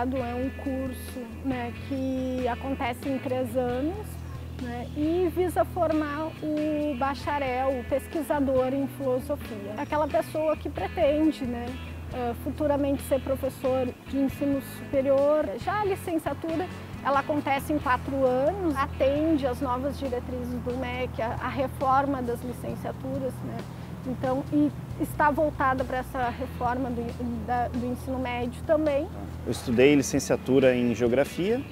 bacharelado é um curso, né, que acontece em 3 anos, né, e visa formar o bacharel, o pesquisador em filosofia. Aquela pessoa que pretende, né, futuramente ser professor de ensino superior. Já a licenciatura, ela acontece em 4 anos, atende às novas diretrizes do MEC, a reforma das licenciaturas, né? Então, e está voltada para essa reforma do ensino médio também. Eu estudei licenciatura em Geografia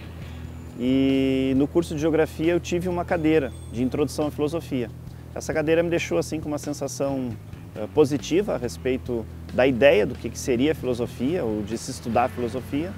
e no curso de Geografia eu tive uma cadeira de Introdução à Filosofia. Essa cadeira me deixou assim com uma sensação positiva a respeito da ideia do que seria a filosofia ou de se estudar a filosofia.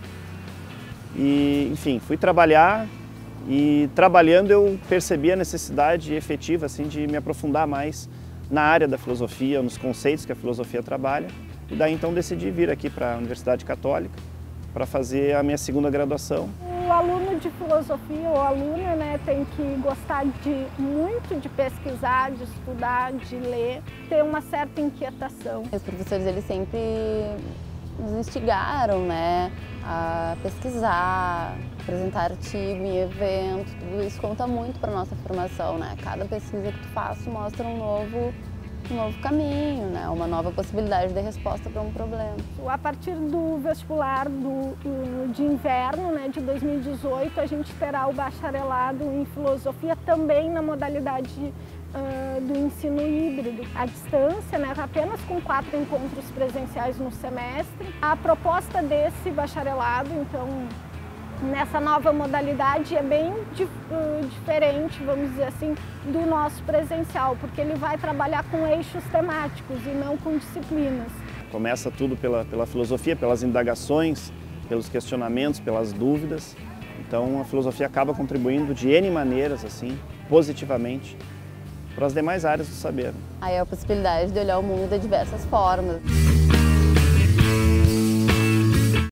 E, enfim, fui trabalhar e trabalhando eu percebi a necessidade efetiva assim, de me aprofundar mais na área da filosofia, nos conceitos que a filosofia trabalha. E daí então decidi vir aqui para a Universidade Católica para fazer a minha segunda graduação. O aluno de filosofia ou aluna, né, tem que gostar muito de pesquisar, de estudar, de ler, ter uma certa inquietação. Os professores eles sempre nos instigaram, né, a pesquisar, apresentar artigo em evento, tudo isso conta muito para a nossa formação, né? Cada pesquisa que tu faz mostra um novo caminho, né? Uma nova possibilidade de resposta para um problema. A partir do vestibular de inverno, né, de 2018, a gente terá o bacharelado em filosofia também na modalidade do ensino híbrido, à distância, né, apenas com 4 encontros presenciais no semestre. A proposta desse bacharelado, então, nessa nova modalidade é bem diferente, vamos dizer assim, do nosso presencial, porque ele vai trabalhar com eixos temáticos e não com disciplinas. Começa tudo pela filosofia, pelas indagações, pelos questionamentos, pelas dúvidas. Então a filosofia acaba contribuindo de N maneiras, assim, positivamente, para as demais áreas do saber. Aí é a possibilidade de olhar o mundo de diversas formas.